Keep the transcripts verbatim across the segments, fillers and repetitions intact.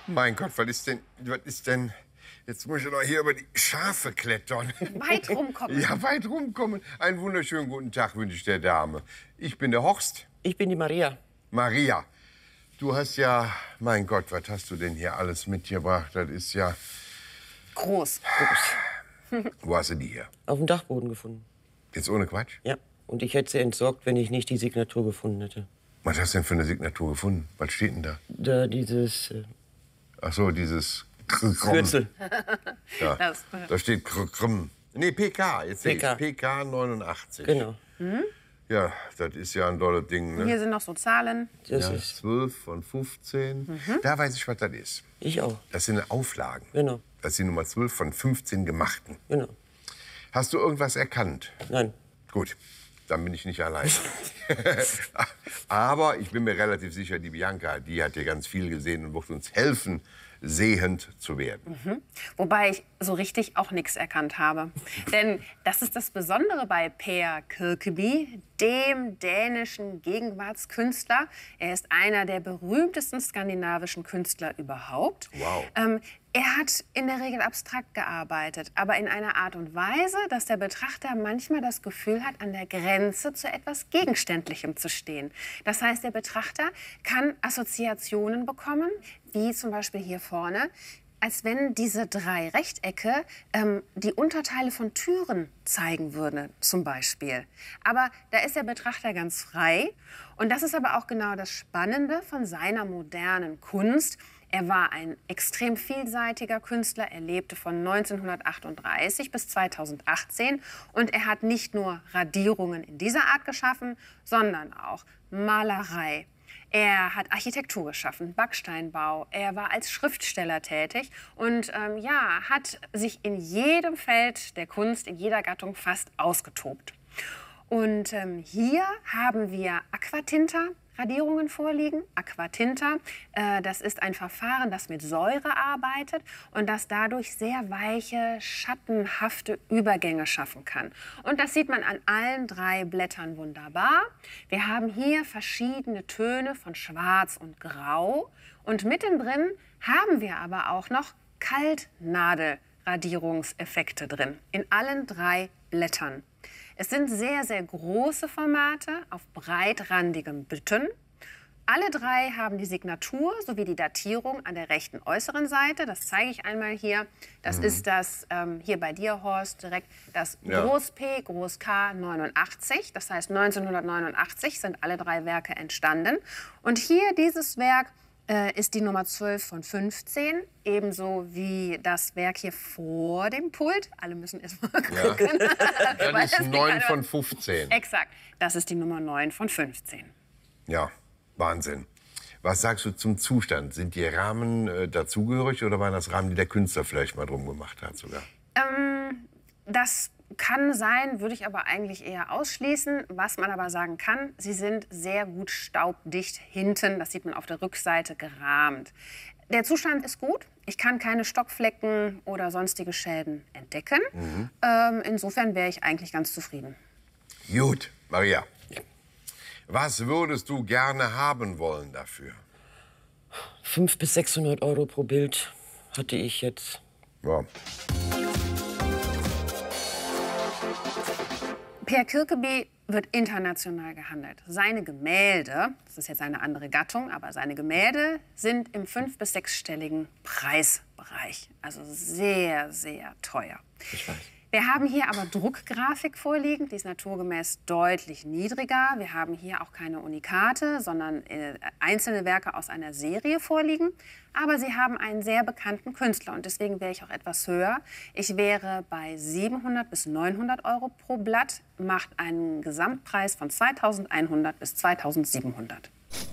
Mein Gott, was ist denn, was ist denn... Jetzt muss ich doch hier über die Schafe klettern. Weit rumkommen. Ja, weit rumkommen. Einen wunderschönen guten Tag wünsche ich der Dame. Ich bin der Horst. Ich bin die Maria. Maria, du hast ja... Mein Gott, was hast du denn hier alles mitgebracht? Das ist ja... Groß. Wo hast du die hier? Auf dem Dachboden gefunden. Jetzt ohne Quatsch? Ja. Und ich hätte sie entsorgt, wenn ich nicht die Signatur gefunden hätte. Was hast du denn für eine Signatur gefunden? Was steht denn da? Da dieses... Äh, Ach so, dieses... Kürzel. Ja, Das- da steht Krumm. Nee, P K. Jetzt sehe ich P K. P K neunundachtzig. Genau. Ja, das ist ja ein dolles Ding, ne? Hier sind noch so Zahlen. Das Ja, ist... zwölf von fünfzehn. Da weiß ich, was das ist. Ich auch. Das sind Auflagen. Genau. Das sind Nummer zwölf von fünfzehn gemachten. Genau. Hast du irgendwas erkannt? Nein. Gut, dann bin ich nicht allein. Aber ich bin mir relativ sicher, die Bianca, die hat hier ganz viel gesehen und wird uns helfen, sehend zu werden. Wobei ich so richtig auch nichts erkannt habe. Denn das ist das Besondere bei Per Kirkeby, dem dänischen Gegenwartskünstler. Er ist einer der berühmtesten skandinavischen Künstler überhaupt. Wow. Ähm, er hat in der Regel abstrakt gearbeitet, aber in einer Art und Weise, dass der Betrachter manchmal das Gefühl hat, an der Grenze zu etwas Gegenständlichem zu stehen. Das heißt, der Betrachter kann Assoziationen bekommen, wie zum Beispiel hier vorne, als wenn diese drei Rechtecke ähm, die Unterteile von Türen zeigen würden, zum Beispiel. Aber da ist der Betrachter ganz frei. Und das ist aber auch genau das Spannende von seiner modernen Kunst. Er war ein extrem vielseitiger Künstler. Er lebte von neunzehnhundertachtunddreißig bis zweitausendachtzehn. Und er hat nicht nur Radierungen in dieser Art geschaffen, sondern auch Malerei. Er hat Architektur geschaffen, Backsteinbau. Er war als Schriftsteller tätig und ähm, ja, hat sich in jedem Feld der Kunst, in jeder Gattung fast ausgetobt. Und ähm, hier haben wir Aquatinta-Radierungen vorliegen. Aquatinta, äh, das ist ein Verfahren, das mit Säure arbeitet und das dadurch sehr weiche, schattenhafte Übergänge schaffen kann. Und das sieht man an allen drei Blättern wunderbar. Wir haben hier verschiedene Töne von Schwarz und Grau. Und mittendrin haben wir aber auch noch Kaltnadelradierungseffekte drin, in allen drei Blättern. Es sind sehr, sehr große Formate auf breitrandigem Bütten. Alle drei haben die Signatur sowie die Datierung an der rechten äußeren Seite. Das zeige ich einmal hier. Das mhm. ist das, ähm, hier bei dir, Horst, direkt das Ja. Groß P, Groß K neunundachtzig. Das heißt, neunzehnhundertneunundachtzig sind alle drei Werke entstanden. Und hier dieses Werk äh, ist die Nummer zwölf von fünfzehn. Ebenso wie das Werk hier vor dem Pult. Alle müssen erst mal gucken. Das Weil ist das neun nicht von fünfzehn. Exakt. Das ist die Nummer neun von fünfzehn. Ja, Wahnsinn. Was sagst du zum Zustand? Sind die Rahmen äh, dazugehörig oder waren das Rahmen, die der Künstler vielleicht mal drum gemacht hat sogar? Ähm, das kann sein, würde ich aber eigentlich eher ausschließen. Was man aber sagen kann, sie sind sehr gut staubdicht hinten. Das sieht man auf der Rückseite gerahmt. Der Zustand ist gut. Ich kann keine Stockflecken oder sonstige Schäden entdecken. Mhm. Ähm, insofern wäre ich eigentlich ganz zufrieden. Gut, Maria. Was würdest du gerne haben wollen dafür? fünfhundert bis sechshundert Euro pro Bild hatte ich jetzt. Ja. Per Kirkeby wird international gehandelt. Seine Gemälde, das ist jetzt eine andere Gattung, aber seine Gemälde sind im fünf- bis sechsstelligen Preisbereich. Also sehr, sehr teuer. Ich weiß. Wir haben hier aber Druckgrafik vorliegen, die ist naturgemäß deutlich niedriger. Wir haben hier auch keine Unikate, sondern äh, einzelne Werke aus einer Serie vorliegen. Aber sie haben einen sehr bekannten Künstler und deswegen wäre ich auch etwas höher. Ich wäre bei siebenhundert bis neunhundert Euro pro Blatt, macht einen Gesamtpreis von zweitausendeinhundert bis zweitausendsiebenhundert.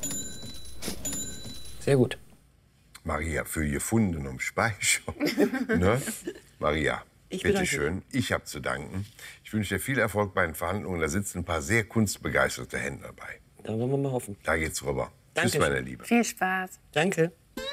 Sehr gut. Maria, für gefunden um Speicher. Ne? Maria, Ich bitte bedanke schön. Ich habe zu danken. Ich wünsche dir viel Erfolg bei den Verhandlungen. Da sitzen ein paar sehr kunstbegeisterte Händler bei. Da wollen wir mal hoffen. Da geht's rüber. Danke. Tschüss, meine Liebe. Viel Spaß. Danke.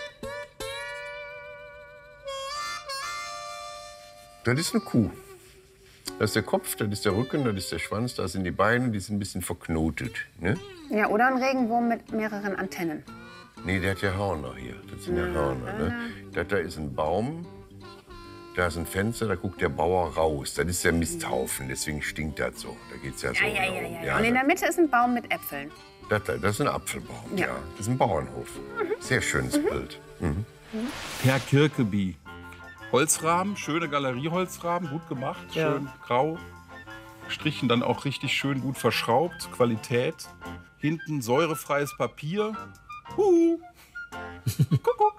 Das ist eine Kuh. Das ist der Kopf, das ist der Rücken, das ist der Schwanz, das sind die Beine, die sind ein bisschen verknotet. Ne? Ja, oder ein Regenwurm mit mehreren Antennen. Nee, der hat ja Hörner hier. Das sind ja Hörner. Ne? Das da ist ein Baum, da ist ein Fenster, da guckt der Bauer raus. Das ist der Misthaufen, deswegen stinkt das so. Da geht's ja so. Ja, ja, ja, darum. ja, ja. Und in der Mitte ist ein Baum mit Äpfeln. Das, da, das ist ein Apfelbaum, ja. Ja. Das ist ein Bauernhof. Sehr schönes Bild. Mhm. Per Kirkeby. Holzrahmen, schöne Galerieholzrahmen, gut gemacht, Ja. schön grau. Strichen dann auch richtig schön gut verschraubt, Qualität. Hinten säurefreies Papier. Huhu. Kuckuck.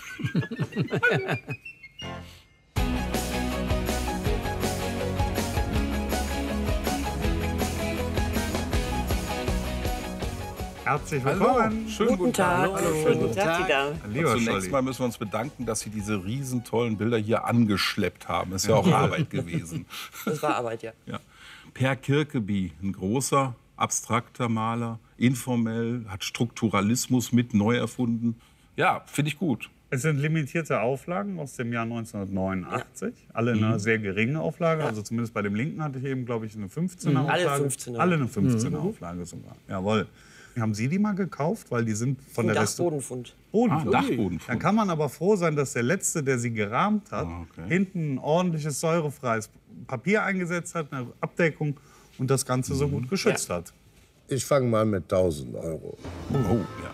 Herzlich Hallo, willkommen. schönen guten Tag. Hallo, schönen guten Tag, Ida. Lieber Zunächst Scholli. mal müssen wir uns bedanken, dass Sie diese riesen tollen Bilder hier angeschleppt haben. Ist ja auch Arbeit gewesen. Das war Arbeit, ja. Ja. Per Kirkeby, ein großer, abstrakter Maler, informell, hat Strukturalismus mit neu erfunden. Ja, finde ich gut. Es sind limitierte Auflagen aus dem Jahr neunzehnhundertneunundachtzig. Alle in einer sehr geringen Auflage. Also zumindest bei dem linken hatte ich eben, glaube ich, eine fünfzehner Auflage. Alle fünfzehner. Alle eine fünfzehner Auflage sogar. Jawohl. Haben Sie die mal gekauft? Weil die sind von Ein der Restaur- Dachbodenfund. Bodenfund. Ah, Dachbodenfund. Dann kann man aber froh sein, dass der Letzte, der sie gerahmt hat, Ah, okay. hinten ein ordentliches säurefreies Papier eingesetzt hat, eine Abdeckung und das Ganze so gut geschützt hat. Ich fange mal mit tausend Euro. Oh, ja.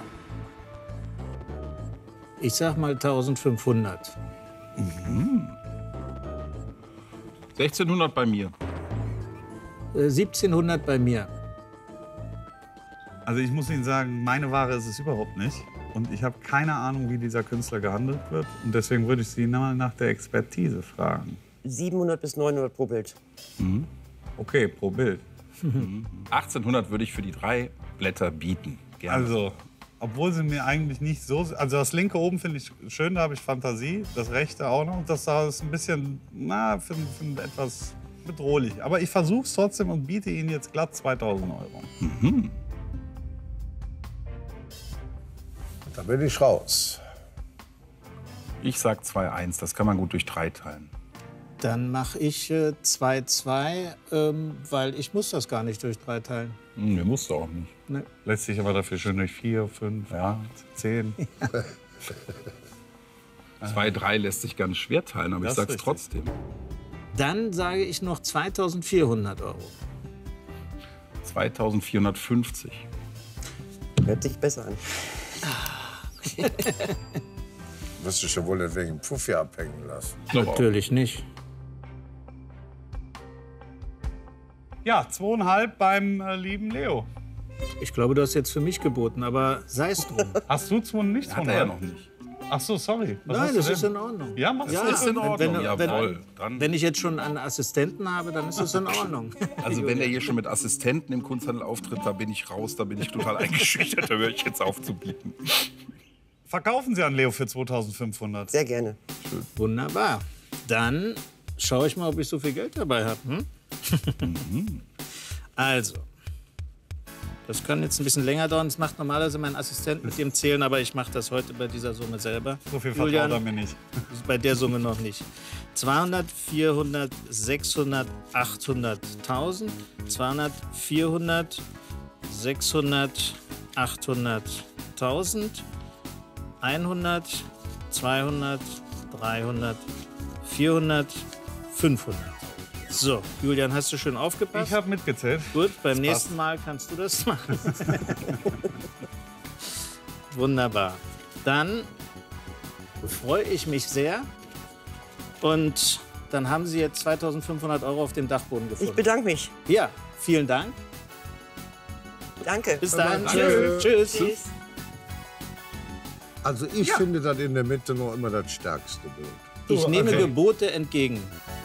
Ich sag mal eintausendfünfhundert. sechzehnhundert bei mir. Äh, siebzehnhundert bei mir. Also ich muss Ihnen sagen, meine Ware ist es überhaupt nicht. Und ich habe keine Ahnung, wie dieser Künstler gehandelt wird. Und deswegen würde ich Sie mal nach der Expertise fragen. siebenhundert bis neunhundert pro Bild. Okay, pro Bild. achtzehnhundert würde ich für die drei Blätter bieten. Gerne. Also, obwohl sie mir eigentlich nicht so... Also das linke oben finde ich schön, da habe ich Fantasie. Das rechte auch noch. Das da ist ein bisschen, na, finde find etwas bedrohlich. Aber ich versuche es trotzdem und biete Ihnen jetzt glatt zweitausend Euro. Da bin ich raus. Ich sag zwei eins, das kann man gut durch drei teilen. Dann mache ich äh, zwei zwei, ähm, weil ich muss das gar nicht durch drei teilen. Hm, mir musst du auch nicht. Ne? Lässt sich aber dafür schön durch vier, fünf, Ja. zehn. zwei drei lässt sich ganz schwer teilen, aber Das ich sag's ist richtig. trotzdem. Dann sage ich noch zweitausendvierhundert Euro. zweitausendvierhundertfünfzig. Hört sich besser an. Wirst du schon wohl nicht wegen Pfuffi abhängen lassen. Natürlich nicht. Ja, zweieinhalb beim äh, lieben Leo. Ich glaube, du hast jetzt für mich geboten, aber sei es drum. Hast du zwei nicht Hat er ja noch nicht. Ach so, sorry. Was Nein, hast du das denn? ist in Ordnung. Ja, machst Ja, du Ist in Ordnung, wenn- jawohl. Dann, Wenn ich jetzt schon einen Assistenten habe, dann ist es in Ordnung. also wenn er hier schon mit Assistenten im Kunsthandel auftritt, da bin ich raus, da bin ich total eingeschüchtert, da höre ich jetzt auf zu bieten. Verkaufen Sie an Leo für zweitausendfünfhundert. Sehr gerne. Wunderbar. Dann schaue ich mal, ob ich so viel Geld dabei habe. Hm? Also, das kann jetzt ein bisschen länger dauern. Das macht normalerweise mein Assistent mit dem Zählen, aber ich mache das heute bei dieser Summe selber. So viel vertraut Julian, er mir nicht. bei der Summe noch nicht. zweihundert, vierhundert, sechshundert, achthundert, tausend. zweihundert, vierhundert, sechshundert, achthundert, tausend. hundert, zweihundert, dreihundert, vierhundert, fünfhundert. So, Julian, hast du schön aufgepasst? Ich habe mitgezählt. Gut, beim Das nächsten passt. Mal kannst du das machen. Wunderbar. Dann freue ich mich sehr. Und dann haben Sie jetzt zweitausendfünfhundert Euro auf dem Dachboden Ich gefunden. bedanke mich. Ja, vielen Dank. Danke. Bis dann. Danke. Tschüss. Tschüss. Also ich finde das in der Mitte noch immer das stärkste Bild. Ich nehme okay. Gebote entgegen.